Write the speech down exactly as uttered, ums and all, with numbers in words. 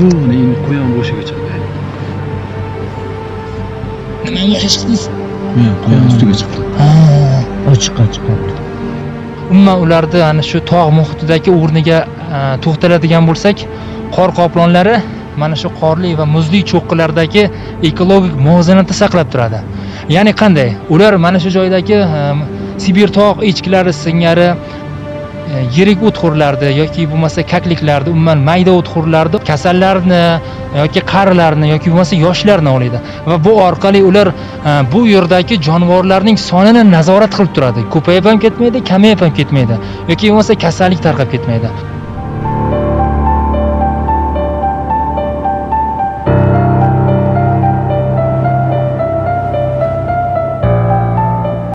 Quvni endi quyon boshigacha. Nimaga chiqdingiz? Men quyon ustiga chiqdim. Ha, ochiq chiqibdi. Umuman ularni ana shu tog' muhitidagi o'rniga to'xtaladigan bo'lsak, qor qoplonlari mana shu qorli va muzli cho'qqilardagi ekologik muvozanatni saqlab turadi. Ya'ni qanday? Ular mana shu joydagi Sibir tog' echkilari singari yirik o'txo'rlarni yoki bo'lmasa kakliklarni, umuman mayda o'txo'rlarni, kasallarni yoki qarilarni yoki bo'lmasa yoshlarni oladi va bu orqali ular bu yerdagi jonivorlarning sonini nazorat qilib turadi. Ko'payib ham ketmaydi, kamayib ham ketmaydi yoki bo'lmasa kasallik tarqab ketmaydi.